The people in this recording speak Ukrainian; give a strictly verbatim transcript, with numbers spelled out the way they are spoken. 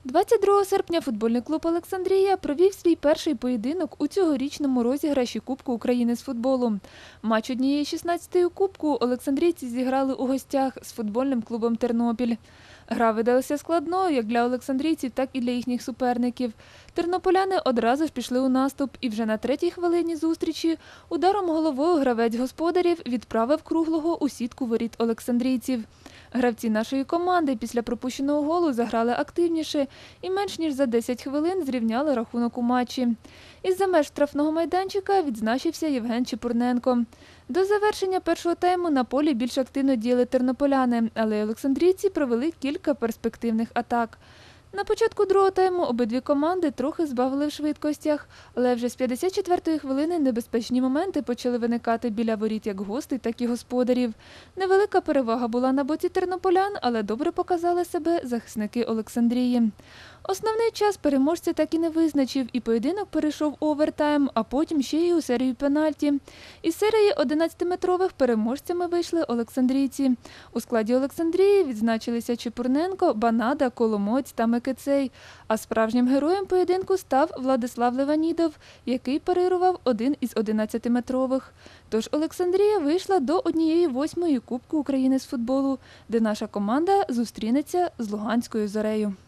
двадцять другого серпня футбольний клуб «Олександрія» провів свій перший поєдинок у цьогорічному розіграші Кубку України з футболу. Матч однієї шістнадцятої Кубку олександрійці зіграли у гостях з футбольним клубом «Тернопіль». Гра видалася складною як для олександрійців, так і для їхніх суперників. Тернополяни одразу ж пішли у наступ і вже на третій хвилині зустрічі ударом головою гравець господарів відправив круглого у сітку воріт олександрійців. Гравці нашої команди після пропущеного голу заграли активніше і менш ніж за десять хвилин зрівняли рахунок у матчі. Із-за меж штрафного майданчика відзначився Євген Чепурненко. До завершення першого тайму на полі більш активно діяли тернополяни, але олександрійці провели кілька перспективних атак. На початку другого тайму обидві команди трохи збавили в швидкостях, але вже з п'ятдесят четвертої хвилини небезпечні моменти почали виникати біля воріт як гостей, так і господарів. Невелика перевага була на боці тернополян, але добре показали себе захисники Олександрії. Основний час переможця так і не визначив, і поєдинок перейшов у овертайм, а потім ще й у серію пенальті. Із серії одинадцятиметрових переможцями вийшли олександрійці. У складі Олександрії відзначилися Чепурненко, Банада, Коломоць та Микицей. А справжнім героєм поєдинку став Владислав Леванідов, який парирував один із одинадцятиметрових. Тож Олександрія вийшла до однієї восьмої Кубку України з футболу, де наша команда зустрінеться з Луганською «Зорею».